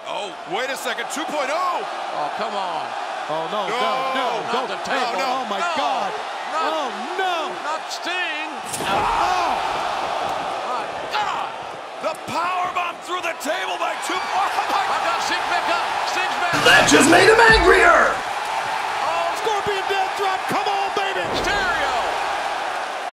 Oh, wait a second, 2.0. Oh, come on. Oh, no. Not the table. Oh, my God. Oh, no. Not Sting. Oh. My God. The powerbomb through the table by 2. Oh, my I got Sting back up. Sting's back. That just made him angrier!